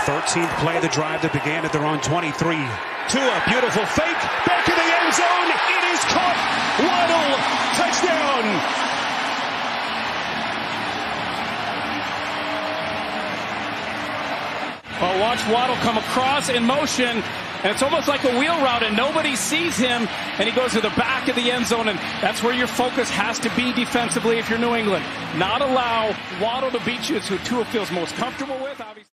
13th play of the drive that began at their own 23. Tua, beautiful fake, back in the end zone. It is caught. Waddle, touchdown. Well, watch Waddle come across in motion, and it's almost like a wheel route, and nobody sees him, and he goes to the back of the end zone, and that's where your focus has to be defensively if you're New England. Not allow Waddle to beat you. It's who Tua feels most comfortable with, obviously.